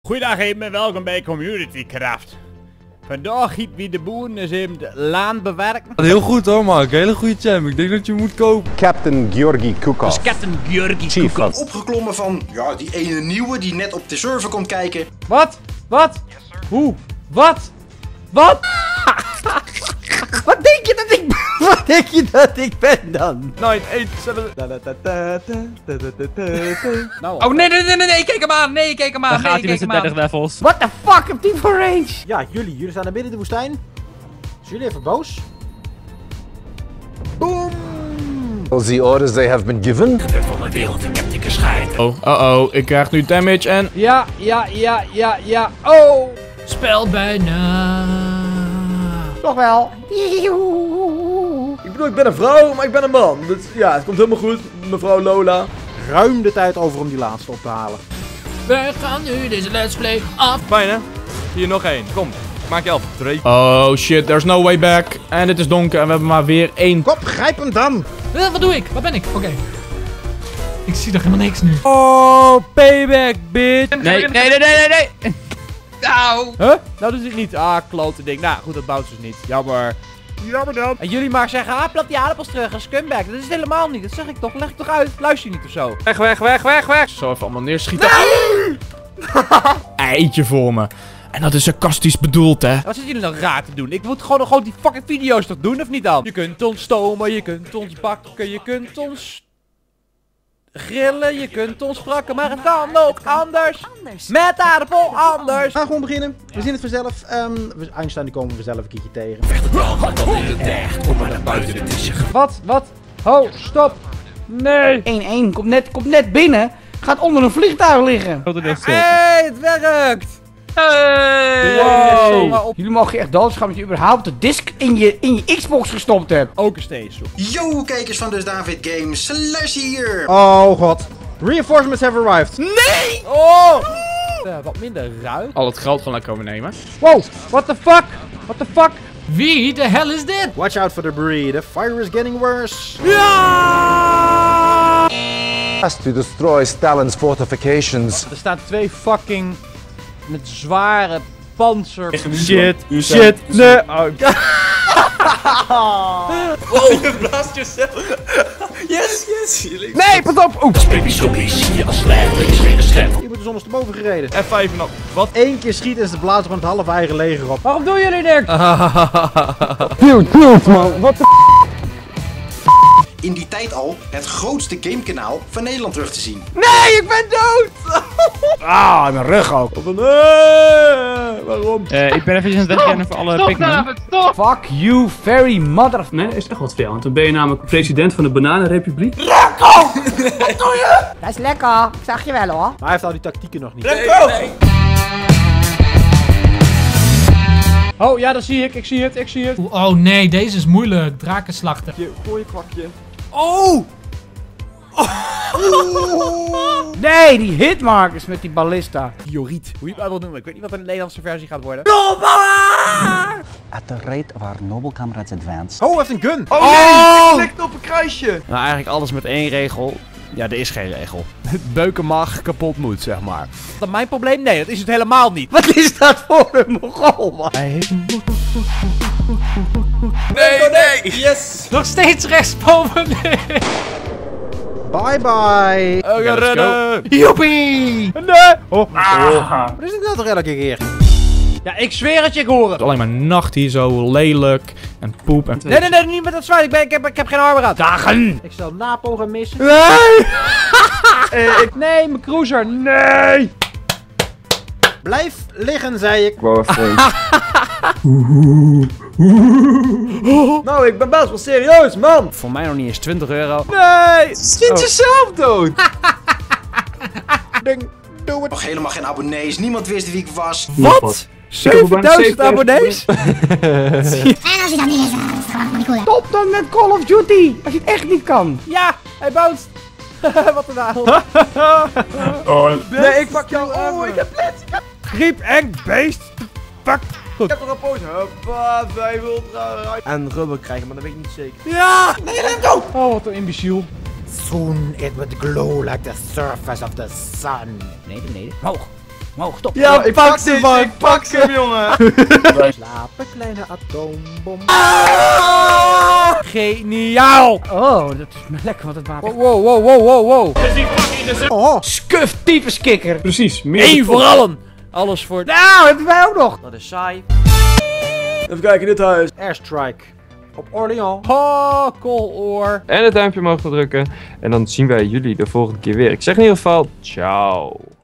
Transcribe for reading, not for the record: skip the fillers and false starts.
Goeiedag en welkom bij Community Craft. Vandaag giet wie de boeren eens even de laan bewerken. Heel goed hoor, Mark. Hele goede champ. Ik denk dat je moet kopen. Captain Georgi Kukov. Dus Captain Georgi Kukov. Opgeklommen van, ja, die ene nieuwe die net op de server komt kijken. Wat? Wat? Hoe? Wat? Wat? Wat denk je dat ik ben? Wat denk je dat ik ben dan? 9, 8, 7. Nou, Oh nee, kijk hem aan, kijk hem aan. Dan gaat hij met zijn 30 levels. what the fuck heb die voor range? Ja, jullie staan midden in de woestijn. Is jullie even boos? Boom! The orders they have been given. Oh, ik krijg nu damage en... Ja. Oh! Spel bijna. Toch wel. Ik bedoel, ik ben een vrouw, maar ik ben een man. Dus ja, het komt helemaal goed, mevrouw Lola. Ruim de tijd over om die laatste op te halen. We gaan nu deze let's play af. Fijn hè? Hier nog één. Kom, maak je af. 3. Oh shit, there's no way back. En het is donker en we hebben maar weer 1. Kop, grijp hem dan! Wat doe ik? Waar ben ik? Oké. Ik zie er helemaal niks nu. Oh, payback, bitch. Nee. Auw. Huh? Nou doet het niet. Ah, klote ding. Nou, goed, dat bouwt dus niet. Jammer. Jammer dan! En jullie maar zeggen, plat die aardappels terug, een scumbag. Dat is het helemaal niet. Dat zeg ik toch. Leg ik toch uit. Luister je niet of zo. Weg. Zo even allemaal neerschieten. Eitje voor me. En dat is sarcastisch bedoeld hè. Wat zitten jullie nou raar te doen? Ik moet gewoon die fucking video's toch doen, of niet dan? Je kunt ons stomen, je kunt ons bakken, je kunt ons grillen, je kunt ons sprakken, maar het kan ook anders. Met aardappel anders. We gaan gewoon beginnen. We zien het vanzelf. Einstein die komen we vanzelf een keertje tegen. Wat? Ho, stop. Nee. 1-1, komt net binnen. Gaat onder een vliegtuig liggen. Hey, het werkt. Wow. Jullie mogen echt doodgaan dat je überhaupt de disc in je Xbox gestopt hebt. Ook een steeds. Yo, kijkers van Dus David Games, Slash hier! Oh god. Reinforcements have arrived. Nee! Oh! Wat minder ruik. Al het geld gewoon lekker komen nemen. Wow, what the fuck? What the fuck? Wie de hell is dit? Watch out for the debris. The fire is getting worse. Ja! Has to destroy Stalin's fortifications. Er staan 2 fucking met zware panzer. Shit. Nee. Oh. Je blaast jezelf. Yes. Nee, pas op! Oeh. Je moet dus ondersteboven gereden. F5 en op. Wat? 1 keer schieten en ze blazen gewoon het halve eigen leger op. Waarom doen jullie niks? In die tijd al het grootste gamekanaal van Nederland terug te zien. Nee, ik ben dood! Ah, mijn rug ook. Waarom? Ik ben even aan het wegrennen voor alle Pikmin. Fuck you, very mother... Nee, is echt wat veel. Want dan ben je namelijk president van de Bananenrepubliek. Dat is lekker. Ik zag je wel hoor. Maar hij heeft al die tactieken nog niet. Oh ja, dat zie ik. Ik zie het. Oh nee, deze is moeilijk. Drakenslachten. Gooi je kwakje. Oh! Nee, die hitmarkers met die ballista. Dioriet. Hoe je het maar wil noemen. Ik weet niet wat een Nederlandse versie gaat worden. At the rate of our noble comrades advance. Oh, hij heeft een gun. Oh nee, ik klikte op een kruisje. Nou, eigenlijk alles met 1 regel. Ja, er is geen regel. Het beuken mag, kapot moet, zeg maar. Is dat mijn probleem? Nee, dat is het helemaal niet. Wat is dat voor een mogol, man? Nee. Yes. Nog steeds rechtsboven. Nee. Bye bye. We gaan rennen. Joepie! Nee. Oh. Wat is dit nou toch elke keer? Ja, ik zweer het je, ik hoor het. Alleen maar nacht hier zo lelijk en poep en... Nee, niet met dat zwaard. Ik heb geen armen gehad. Dagen! Ik zal Napo gaan missen. Nee! Nee, mijn cruiser. Nee! Blijf liggen, zei ik. Nou, ik ben best wel serieus, man. Voor mij nog niet eens 20 euro. Nee. Schiet jezelf dood. Ding. Doe het. Nog helemaal geen abonnees, niemand wist wie ik was. Wat? 7000 abonnees? En als je dan niet is, dan is het gewoon niet cool. Stop dan met Call of Duty! Als je het echt niet kan. Ja, hij bounced. Wat een avond. Nee, ik pak jou. Oh, ik heb blitz. Griep eng beest. Fuck. Ik heb er een poot. Hoppa, 500 en rubber krijgen, maar dat weet ik niet zeker. Ja! Nee, let go! Oh, wat een imbeciel. Soon it would glow like the surface of the sun. Nee. Hoog. Wow, stop. Ja, pak ze man. Ik pak hem, jongen. Slapen, kleine atoombom. Geniaal. Oh, dat is me lekker, want het wapen. Wow. Oh, skuf tyfuskikker. Precies. Eén voor allen. Alles voor... Nou, hebben wij ook nog. Dat is saai. Even kijken in dit huis. Airstrike. Op Orléans. Oh, kooloor. En het duimpje mogen drukken. En dan zien wij jullie de volgende keer weer. Ik zeg in ieder geval, ciao.